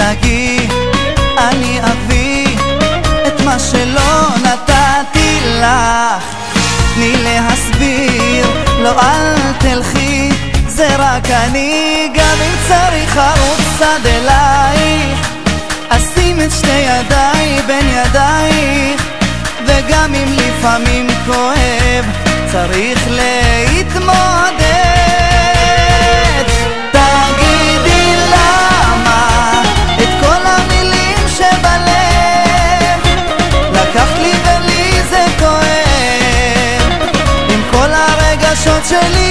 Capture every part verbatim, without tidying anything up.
תדאגי, אני אביא את מה שלא נתתי לך. תני להסביר, לא אל תלכי, זה רק אני. גם אם צריך ארוץ עד אלייך, אשים את שתי ידיי בין ידייך. וגם אם לפעמים כואב, צריך להתמודד. תגידי למה את כל המילים שבלב לקחת לי ולי זה כואב, עם כל הרגשות שלי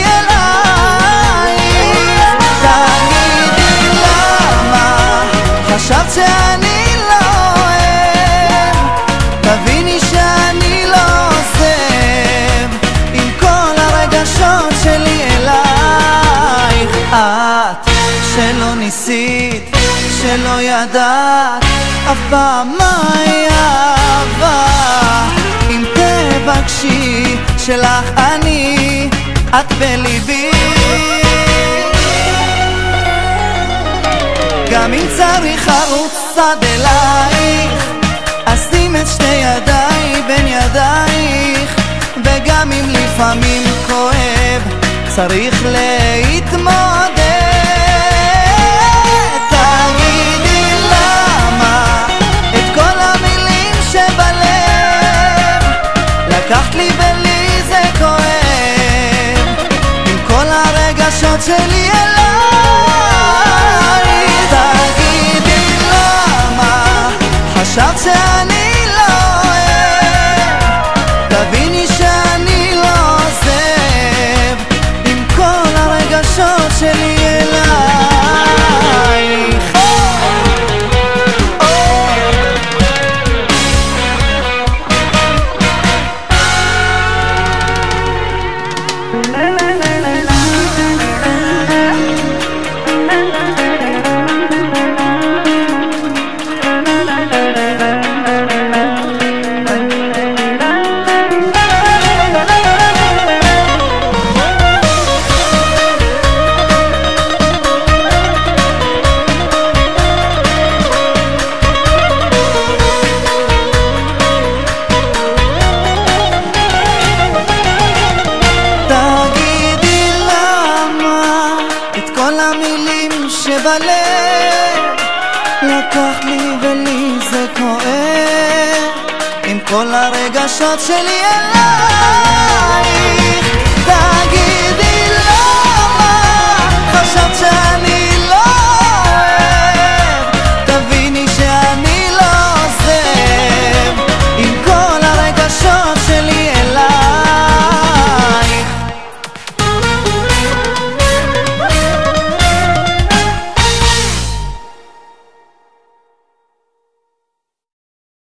אלייך. תגידי למה חשבת שאני לא אוהב, תביני שאני לא עוזב, עם כל הרגשות שלי אלייך. את שלא ניסית, שלא ידעת אף פעם מהי אהבה, אם תבקשי שלך אני, את בליבי. גם אם צריך ארוץ עד אלייך, אשים את שתי ידיי בין ידייך. וגם אם לפעמים כואב, צריך להתמודד. תגידי למה את כל המילים שבלב לקחת לי ולי זה כואב, עם כל הרגשות שלי אליי. תגידי למה חשבת שאני לא אוהב, תביני שאני לא עוזב, עם כל הרגשות שלי אלייך. שבלב לקחת לי ולי זה כואב, עם כל הרגשות שלי אלייך. תגיד